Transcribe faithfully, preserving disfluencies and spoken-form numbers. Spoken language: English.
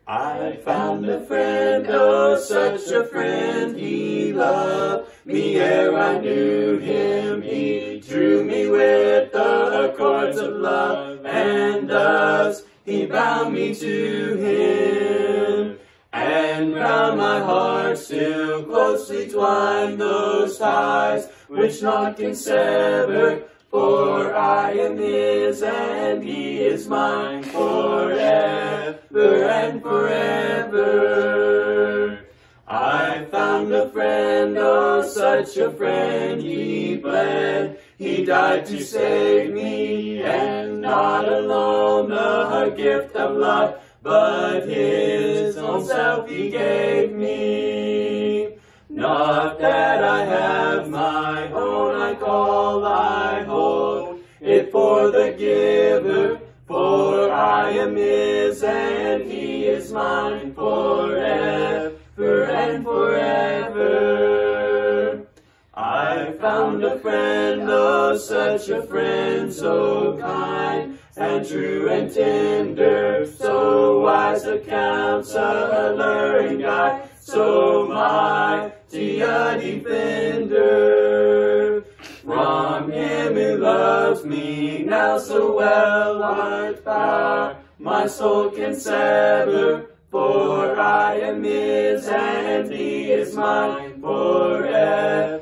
I found a friend, oh, such a friend. He loved me ere I knew him. He drew me with the cords of love, and thus he bound me to him. And round my heart still closely twine those ties which naught can sever. For I am his and he is mine forever and forever. I found a friend, oh, such a friend. He bled, he died to save me, and not alone a gift of life, but his own self he gave me. Not that I have my own, I call, I hold it for the giver, for I am his and he is mine forever and forever. I found a friend, oh, such a friend, so kind and true and tender, so wise a counselor and guide, so mighty a defender. From him who loves me now so well, what power my soul can sever? For I am his and he is mine forever